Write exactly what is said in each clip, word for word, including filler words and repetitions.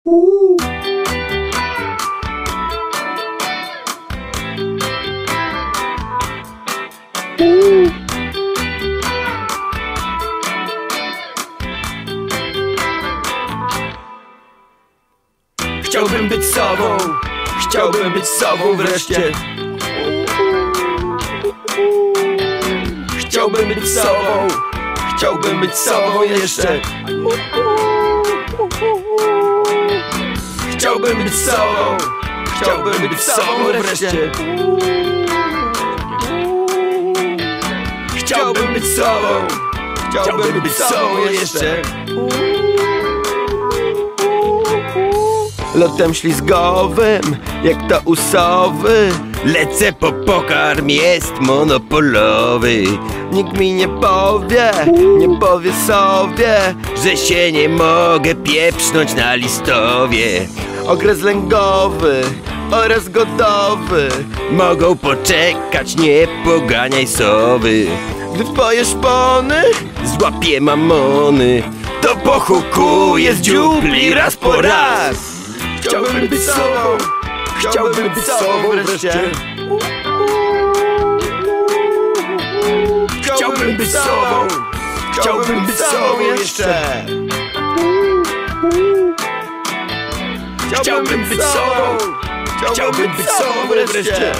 Uuu. Uuu. Chciałbym być sobą, chciałbym być sobą wreszcie. Chciałbym być sobą, chciałbym być sobą jeszcze. Chciałbym być sobą, chciałbym być sobą wreszcie. Chciałbym być sobą, chciałbym być sobą jeszcze. Lotem ślizgowym, jak to u sowy, lecę po pokarm, jest monopolowy. Nikt mi nie powie, nie powie sobie, że się nie mogę pieprznąć na listowie. Okres lęgowy oraz gotowy mogą poczekać, nie poganiaj sowy. Gdy twoje szpony złapie mamony, to pochukuję z dziupli raz po raz. Chciałbym być sobą, chciałbym być sobą wreszcie. Chciałbym być sobą, chciałbym być sobą jeszcze. Chciałbym być sobą, chciałbym być sobą wreszcie.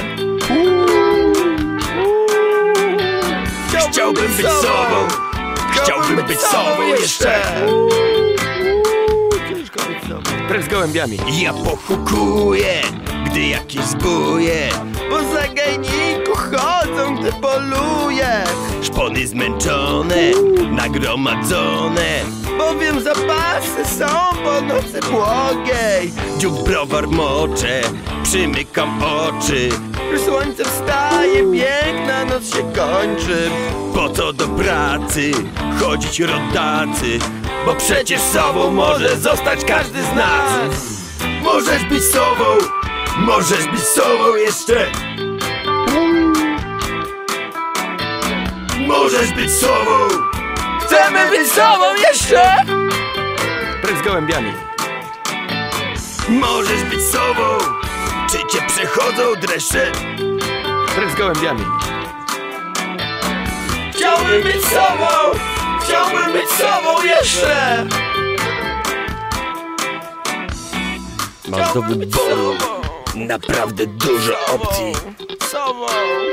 Chciałbym być sobą, chciałbym być sobą jeszcze. Precz z gołębiami. Ja pochukuję, gdy jakiś zbóje po zagajniku chodzą, gdy poluje. Szpony zmęczone, nagromadzone, bowiem zapasy są po nocy błogiej. Dziób browar moczę, przymykam oczy. Słońce wstaje, piękna noc się kończy. Po co do pracy chodzić rodacy? Bo przecież sobą może zostać każdy z nas. Możesz być sobą, możesz być sobą jeszcze. Możesz być sobą, chcemy być sobą jeszcze. Precz z gołębiami. Możesz być sobą, czy cię przechodzą dreszcze? Precz z gołębiami. Chciałbym być sobą, chciałbym być sobą jeszcze. Masz do wyboru naprawdę dużo opcji. Sobą.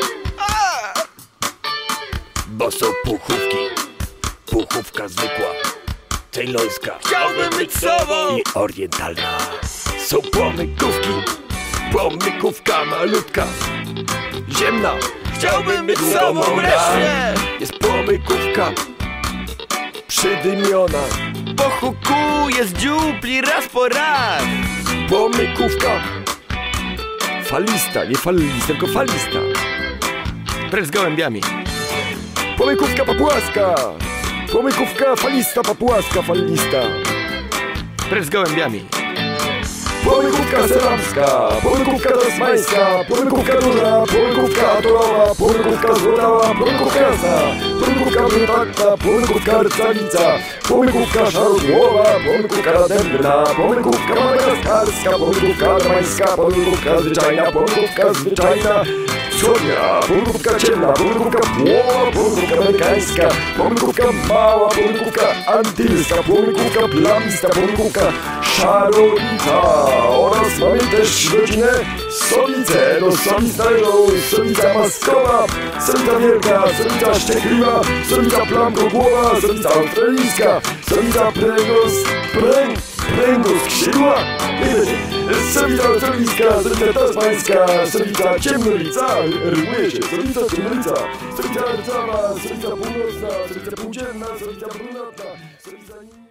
Bo są puchówki, puchówka zwykła, cejlońska, chciałbym być sobą, i orientalna. Są płomykówki, płomykówka malutka, ziemna, chciałbym być sobą wreszcie. Jest płomykówka przydymiona, pochukuje z dziupli raz po raz. Płomykówka falista, nie falista, tylko falista. Precz z gołębiami. Płomykówka papułaska, płomykówka falista, papułaska falista. Precz z gołębiami. Płomykówka seramska, płomykówka tasmańska, płomykówka duża, płomykówka atolowa, płomykówka złotawa, płomykówka jasna, płomykówka brunatna, płomykówka rcawica, płomykówka szarogłowa, płomykówka dębna, płomykówka madagaskarska, płomykówka armańska, płomykówka zwyczajna, płomykówka zwyczajna wschodnia, płomykówka ciemna, płomykówka płowa, płomykówka amerykańska, płomykówka mała, płomykówka antylska, płomykówka plamista, płomykówka szarownica. Oraz mamy też rodzinę solicę. Do solic należą solica maskowa, solica wielka, solica szczekliwa, solica plamkogłowa, solica australijska, solica pręgos, pręg, pręgos skrzydła, solica australijska, solica tasmańska, solica ciemnolica, rymuje się, solica ciemnolica, solica rdzawa, solica północna, solica półdzielna, solica brunatna, solica